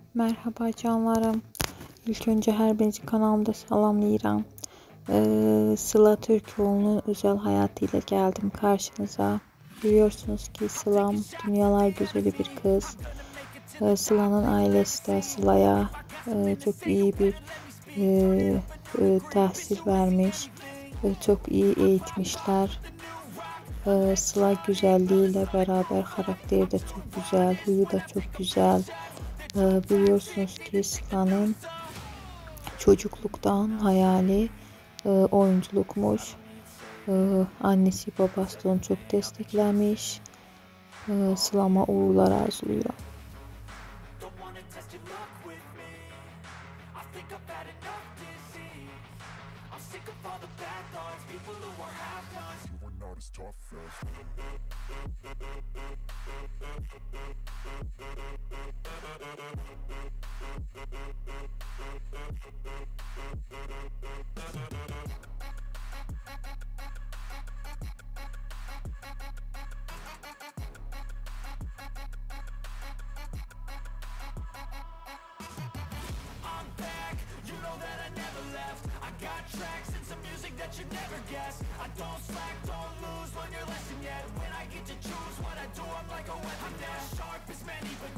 Merhaba canlarım. İlk önce her birinizi kanalımda salamlayıram. Sıla Türkoğlu'nun özel hayatıyla geldim karşınıza. Biliyorsunuz ki Sılam dünyalar güzeli bir kız. Sıla'nın ailesi de Sıla'ya çok iyi bir tahsil vermiş. Çok iyi eğitmişler. Sıla güzelliğiyle beraber karakteri de çok güzel, huyu da çok güzel. Biliyorsunuz ki Sıla'nın çocukluktan hayali oyunculukmuş. Annesi babası da onu çok desteklemiş. Sıla'ma uğurlar arzuluyor. That you never guess. I don't slack, don't lose, learn your lesson yet. When I get to choose what I do, I'm like a weapon. I'm not sharp as many, but